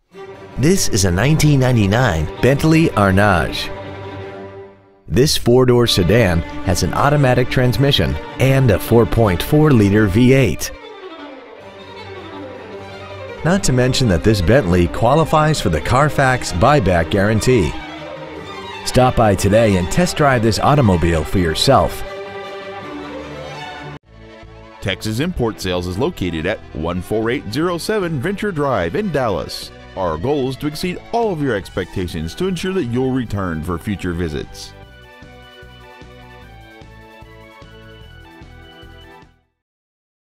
This is a 1999 Bentley Arnage. This four-door sedan has an automatic transmission and a 4.4-liter V8. Not to mention that this Bentley qualifies for the Carfax buyback guarantee. Stop by today and test drive this automobile for yourself. Texas Import Sales is located at 14807 Venture Drive in Dallas. Our goal is to exceed all of your expectations to ensure that you'll return for future visits.